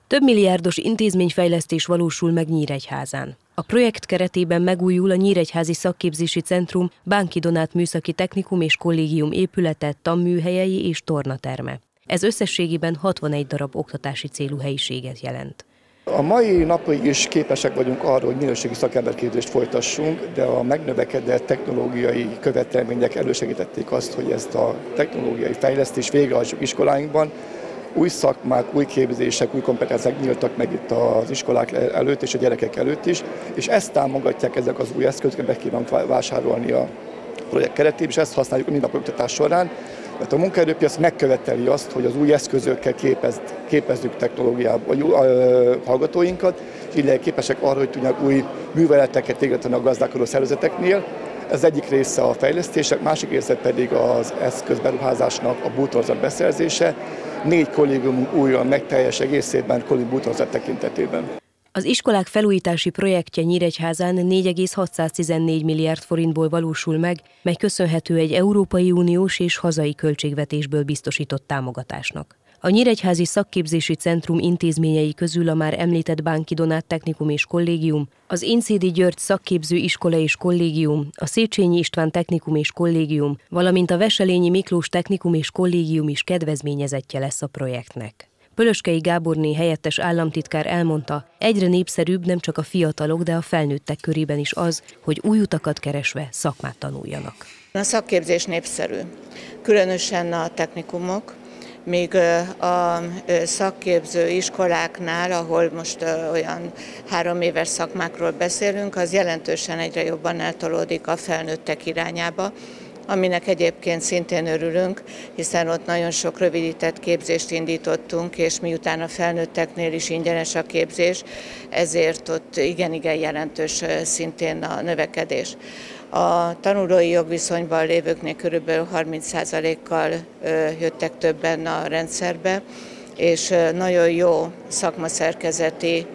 Több milliárdos intézményfejlesztés valósul meg Nyíregyházán. A projekt keretében megújul a Nyíregyházi Szakképzési Centrum Bánki Donát Műszaki Technikum és Kollégium épülete, tanműhelyei és tornaterme. Ez összességében 61 darab oktatási célú helyiséget jelent. A mai napig is képesek vagyunk arra, hogy minőségi szakemberképzést folytassunk, de a megnövekedett technológiai követelmények elősegítették azt, hogy ezt a technológiai fejlesztést végrehajtsuk iskoláinkban. Új szakmák, új képzések, új kompetenciák nyíltak meg itt az iskolák előtt és a gyerekek előtt is, és ezt támogatják ezek az új eszközök, be kívánunk vásárolni a projekt keretében, és ezt használjuk a mindennapi oktatás során. Mert a munkaerőpiac megköveteli azt, hogy az új eszközökkel képezzük technológiában hallgatóinkat, és így képesek arra, hogy tudják új műveleteket végrehajtani a gazdálkodó szervezeteknél. Ez egyik része a fejlesztések, másik része pedig az eszközberuházásnak a bútorzat beszerzése. 4 kollégiumunk újra meg teljes egészében bútorzat tekintetében. Az iskolák felújítási projektje Nyíregyházán 4,614 milliárd forintból valósul meg, mely köszönhető egy Európai Uniós és hazai költségvetésből biztosított támogatásnak. A Nyíregyházi Szakképzési Centrum intézményei közül a már említett Bánki Donát Technikum és Kollégium, az Inszédi György Szakképző Iskola és Kollégium, a Széchenyi István Technikum és Kollégium, valamint a Veselényi Miklós Technikum és Kollégium is kedvezményezettje lesz a projektnek. Pölöskei Gáborné helyettes államtitkár elmondta, egyre népszerűbb nem csak a fiatalok, de a felnőttek körében is az, hogy új utakat keresve szakmát tanuljanak. A szakképzés népszerű, különösen a technikumok, míg a szakképző iskoláknál, ahol most olyan 3 éves szakmákról beszélünk, az jelentősen egyre jobban eltolódik a felnőttek irányába, aminek egyébként szintén örülünk, hiszen ott nagyon sok rövidített képzést indítottunk, és miután a felnőtteknél is ingyenes a képzés, ezért ott igen jelentős szintén a növekedés. A tanulói jogviszonyban lévőknél körülbelül 30%-kal jöttek többen a rendszerbe, és nagyon jó szakmaszerkezeti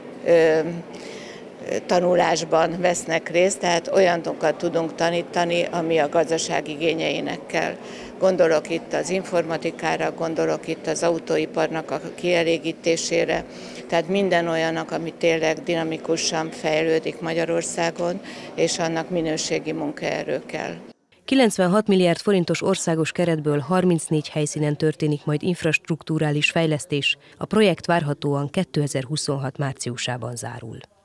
tanulásban vesznek részt, tehát olyanokat tudunk tanítani, ami a gazdaság igényeinek kell. Gondolok itt az informatikára, gondolok itt az autóiparnak a kielégítésére, tehát minden olyanak, ami tényleg dinamikusan fejlődik Magyarországon, és annak minőségi munkaerő kell. 96 milliárd forintos országos keretből 34 helyszínen történik majd infrastrukturális fejlesztés, a projekt várhatóan 2026 márciusában zárul.